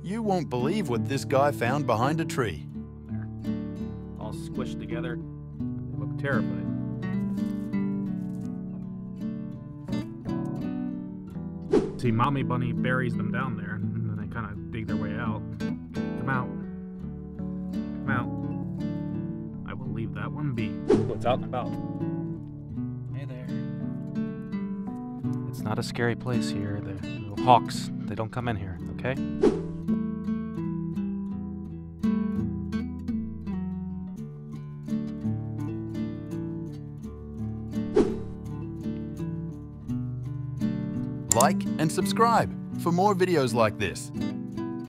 You won't believe what this guy found behind a tree. There. All squished together. They look terrified. See, Mommy Bunny buries them down there, and then they kind of dig their way out. Come out. Come out. I will leave that one be. What's out and about? Hey there. It's not a scary place here. The hawks, they don't come in here, okay? Like and subscribe for more videos like this.